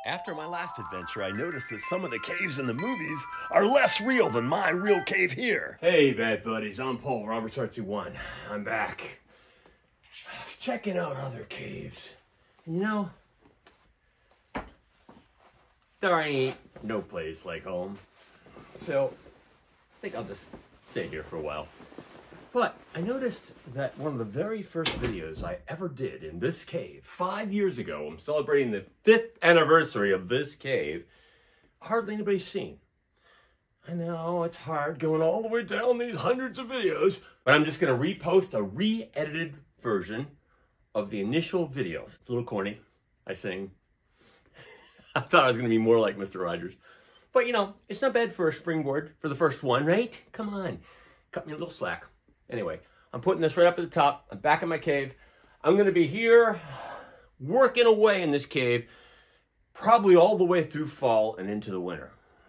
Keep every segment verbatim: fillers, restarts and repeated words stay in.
After my last adventure, I noticed that some of the caves in the movies are less real than my real cave here. Hey, bad buddies, I'm Paul Roberts R T one. I'm back. I was checking out other caves. You know, there ain't no place like home. So, I think I'll just stay here for a while. But I noticed that one of the very first videos I ever did in this cave, five years ago, I'm celebrating the fifth anniversary of this cave, hardly anybody's seen. I know, it's hard going all the way down these hundreds of videos, but I'm just gonna repost a re-edited version of the initial video. It's a little corny, I sing. I thought I was gonna be more like Mister Rogers. But you know, it's not bad for a springboard for the first one, right? Come on, cut me a little slack. Anyway, I'm putting this right up at the top. I'm back in my cave. I'm going to be here working away in this cave probably all the way through fall and into the winter.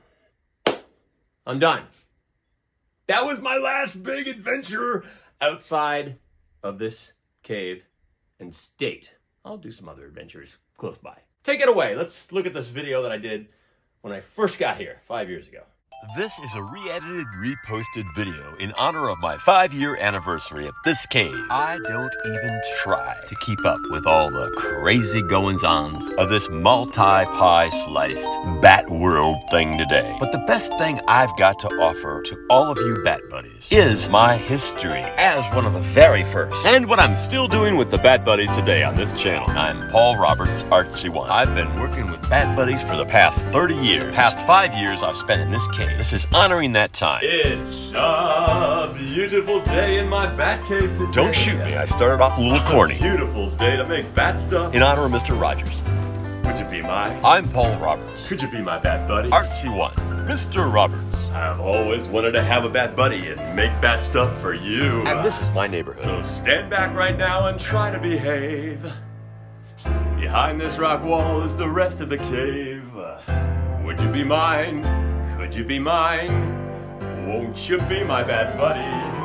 I'm done. That was my last big adventure outside of this cave and state. I'll do some other adventures close by. Take it away. Let's look at this video that I did when I first got here five years ago. This is a re-edited, reposted video in honor of my five-year anniversary at this cave. I don't even try to keep up with all the crazy goings-ons of this multi-pie sliced bat world thing today. But the best thing I've got to offer to all of you bat buddies is my history as one of the very first. And what I'm still doing with the bat buddies today on this channel. I'm Paul Roberts R T one. I've been working with bat buddies for the past thirty years. The past five years I've spent in this cave. This is honoring that time. It's a beautiful day in my bat cave today. Don't shoot me, I started off a little corny. A beautiful day to make bat stuff. In honor of Mister Rogers. Would you be my? I'm Paul Roberts. Could you be my bat buddy? R T one, Mister Roberts. I've always wanted to have a bat buddy and make bat stuff for you. And this is my neighborhood. So stand back right now and try to behave. Behind this rock wall is the rest of the cave. Would you be mine? Could you be mine? Won't you be my bat buddy?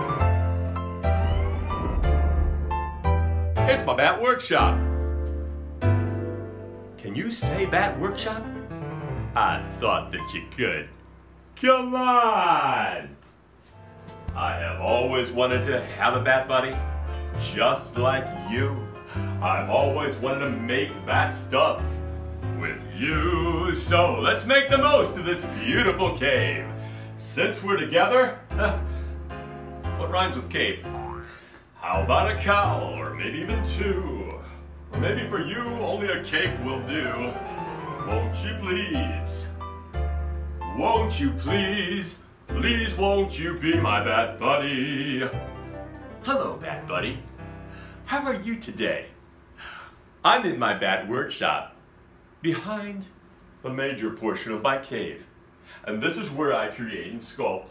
It's my bat workshop. Can you say bat workshop? I thought that you could. Come on! I have always wanted to have a bat buddy, just like you. I've always wanted to make bat stuff with you. So let's make the most of this beautiful cave. Since we're together, what rhymes with cave? How about a cow, or maybe even two? Or maybe for you, only a cape will do. Won't you please? Won't you please? Please won't you be my bat buddy? Hello, bat buddy. How are you today? I'm in my bat workshop, behind the major portion of my cave. And this is where I create and sculpt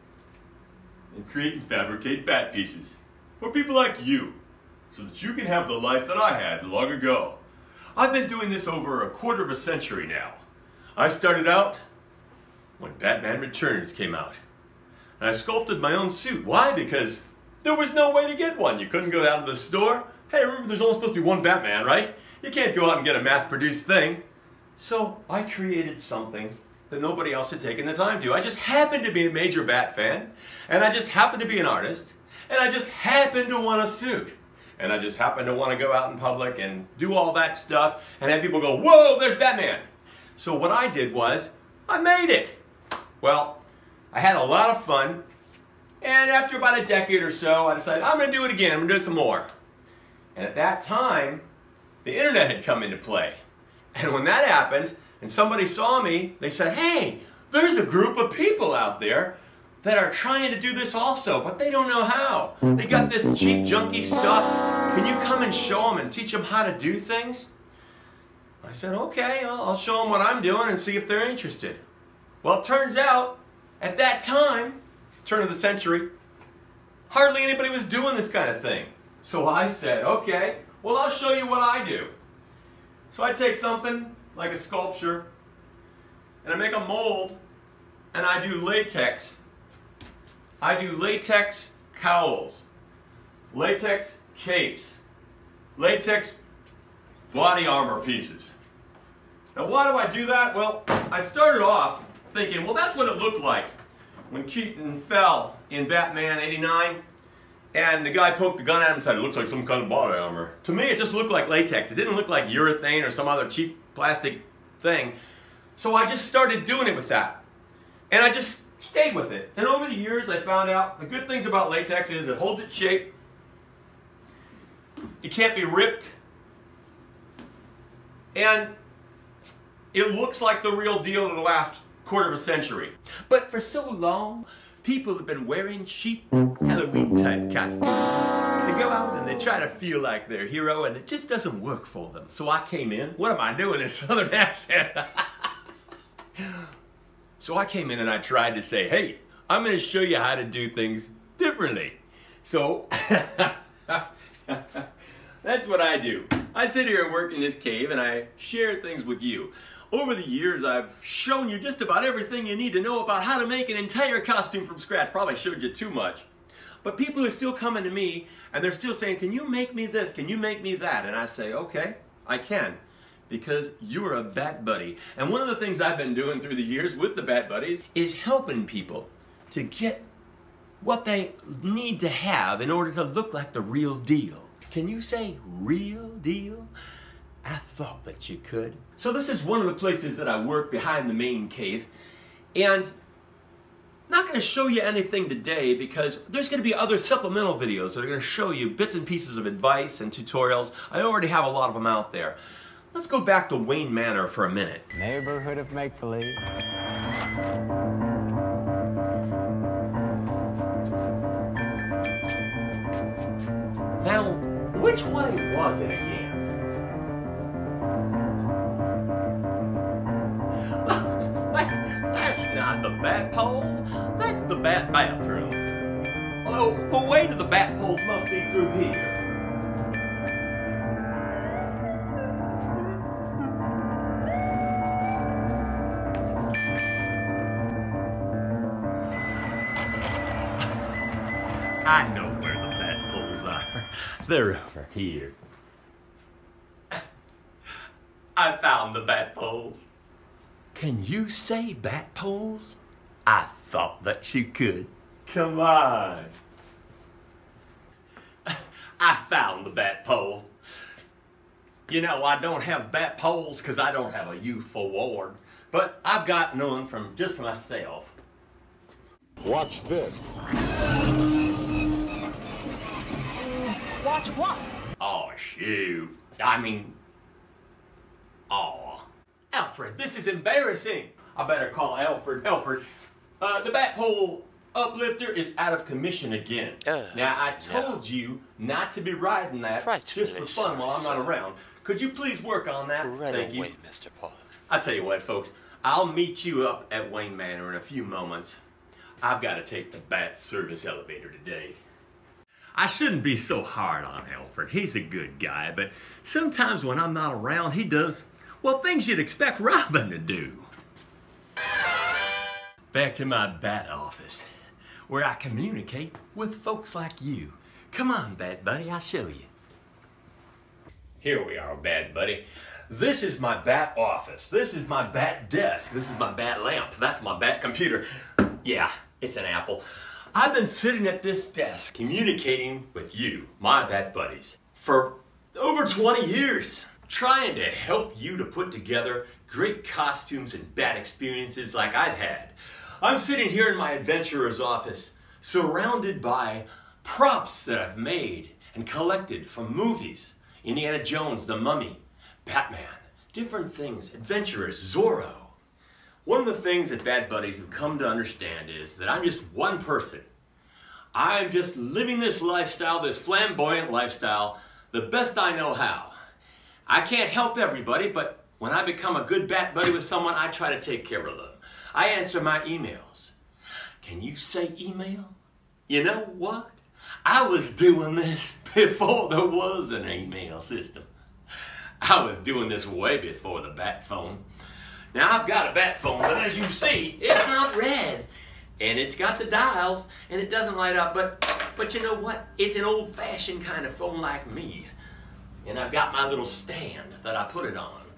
and create and fabricate bat pieces for people like you, so that you can have the life that I had long ago. I've been doing this over a quarter of a century now. I started out when Batman Returns came out. And I sculpted my own suit. Why? Because there was no way to get one. You couldn't go down to the store. Hey, remember there's only supposed to be one Batman, right? You can't go out and get a mass-produced thing. So I created something that nobody else had taken the time to. I just happened to be a major Bat fan, and I just happened to be an artist, and I just happened to want a suit. And I just happened to want to go out in public and do all that stuff and have people go, whoa, there's Batman. So what I did was, I made it. Well, I had a lot of fun, and after about a decade or so, I decided, I'm going to do it again, I'm going to do it some more. And at that time, the internet had come into play. And when that happened, and somebody saw me, they said, hey, there's a group of people out there that are trying to do this also, but they don't know how. They got this cheap, junky stuff. Can you come and show them and teach them how to do things? I said, okay, I'll, I'll show them what I'm doing and see if they're interested. Well, it turns out, at that time, turn of the century, hardly anybody was doing this kind of thing. So I said, okay, well, I'll show you what I do. So I take something like a sculpture, and I make a mold, and I do latex. I do latex cowls, latex capes, latex body armor pieces. Now why do I do that? Well, I started off thinking, well, that's what it looked like when Keaton fell in Batman eighty-nine. And the guy poked the gun at him and said, it looks like some kind of body armor. To me, it just looked like latex. It didn't look like urethane or some other cheap plastic thing. So I just started doing it with that. And I just stayed with it. And over the years, I found out the good things about latex is it holds its shape. It can't be ripped. And it looks like the real deal in the last quarter of a century. But for so long, people have been wearing cheap Halloween type costumes. They go out and they try to feel like they're a hero and it just doesn't work for them. So I came in, what am I doing in Southern accent? So I came in and I tried to say, hey, I'm going to show you how to do things differently. So that's what I do. I sit here and work in this cave and I share things with you. Over the years, I've shown you just about everything you need to know about how to make an entire costume from scratch. Probably showed you too much. But people are still coming to me, and they're still saying, can you make me this? Can you make me that? And I say, okay, I can, because you're a Bat Buddy. And one of the things I've been doing through the years with the Bat Buddies is helping people to get what they need to have in order to look like the real deal. Can you say real deal? I thought that you could. So this is one of the places that I work behind the main cave, and I'm not going to show you anything today because there's going to be other supplemental videos that are going to show you bits and pieces of advice and tutorials. I already have a lot of them out there. Let's go back to Wayne Manor for a minute. Neighborhood of make-believe. Now, which way was it again? That's not the bat poles, that's the bat bathroom. Oh, the way to the bat poles must be through here. I know where the bat poles are. They're over here. I found the bat poles. Can you say bat poles? I thought that you could. Come on. I found the bat pole. You know, I don't have bat poles because I don't have a youthful ward, but I've got none from just for myself. Watch this. Watch what? Oh, shoot. I mean, aw. Alfred, this is embarrassing. I better call Alfred. Alfred, uh, the bat pole uplifter is out of commission again. Uh, now, I told no. you not to be riding that just for fun sorry, while I'm sir. not around. Could you please work on that? Right Thank away, you. Mister Paul. I'll tell you what, folks. I'll meet you up at Wayne Manor in a few moments. I've got to take the bat service elevator today. I shouldn't be so hard on Alfred. He's a good guy, but sometimes when I'm not around, he does, well, things you'd expect Robin to do. Back to my bat office, where I communicate with folks like you. Come on, Bat Buddy, I'll show you. Here we are, Bat Buddy. This is my bat office. This is my bat desk. This is my bat lamp. That's my bat computer. Yeah, it's an Apple. I've been sitting at this desk communicating with you, my Bat Buddies, for over twenty years, trying to help you to put together great costumes and bat experiences like I've had. I'm sitting here in my adventurer's office, surrounded by props that I've made and collected from movies. Indiana Jones, The Mummy, Batman, different things, adventurers, Zorro. One of the things that Bat Buddies have come to understand is that I'm just one person. I'm just living this lifestyle, this flamboyant lifestyle, the best I know how. I can't help everybody, but when I become a good Bat Buddy with someone, I try to take care of them. I answer my emails. Can you say email? You know what? I was doing this before there was an email system. I was doing this way before the bat phone. Now I've got a bat phone, but as you see, it's not red. And it's got the dials, and it doesn't light up, but, but you know what? It's an old-fashioned kind of phone like me. And I've got my little stand that I put it on.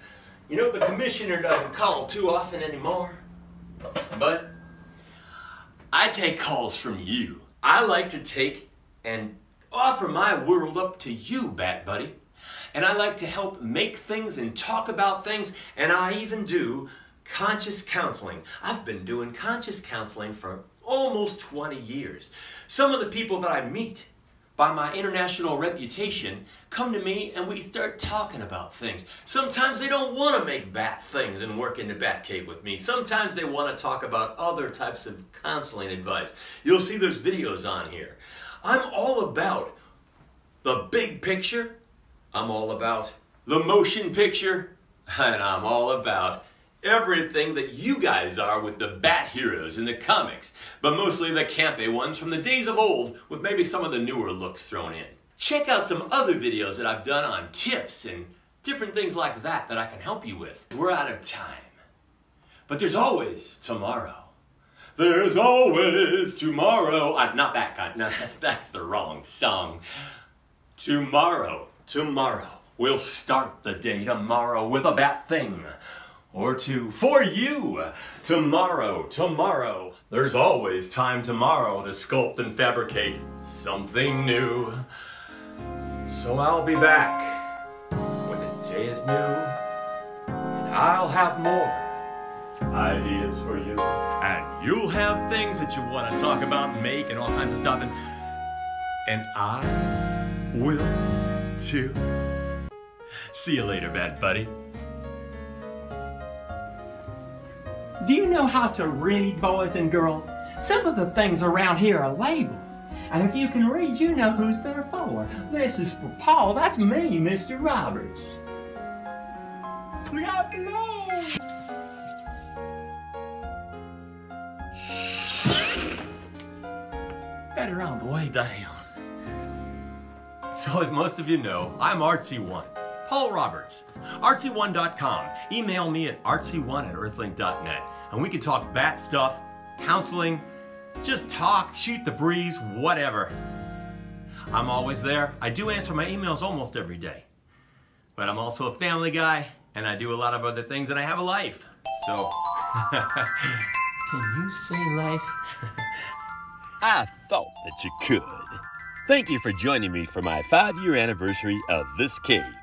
You know, the commissioner doesn't call too often anymore, but I take calls from you. I like to take and offer my world up to you, Bat Buddy. And I like to help make things and talk about things, and I even do conscious counseling. I've been doing conscious counseling for almost twenty years. Some of the people that I meet, by my international reputation, come to me and we start talking about things. Sometimes they don't want to make bat things and work in the bat cave with me. Sometimes they want to talk about other types of counseling advice. You'll see there's videos on here. I'm all about the big picture. I'm all about the motion picture. And I'm all about everything that you guys are with the Bat heroes in the comics, but mostly the campy ones from the days of old with maybe some of the newer looks thrown in. Check out some other videos that I've done on tips and different things like that that I can help you with. We're out of time, but there's always tomorrow. There's always tomorrow. Uh, not that kind. No, that's, that's the wrong song. Tomorrow, tomorrow. We'll start the day tomorrow with a bat thing. Or two for you. Tomorrow, tomorrow. There's always time tomorrow to sculpt and fabricate something new. So I'll be back when the day is new, and I'll have more ideas for you. And you'll have things that you want to talk about, make, and all kinds of stuff. And, and I will too. See you later, Bat Buddy. Do you know how to read, boys and girls? Some of the things around here are labeled. And if you can read, you know who's they're for. This is for Paul. That's me, Mister Roberts. Look out below! Better on the way down. So as most of you know, I'm Artsy One. Paul Roberts. Artsy one dot com. Email me at artsy one at earthlink dot net. And we can talk bat stuff, counseling, just talk, shoot the breeze, whatever. I'm always there. I do answer my emails almost every day. But I'm also a family guy, and I do a lot of other things, and I have a life. So, can you say life? I thought that you could. Thank you for joining me for my five-year anniversary of this cave.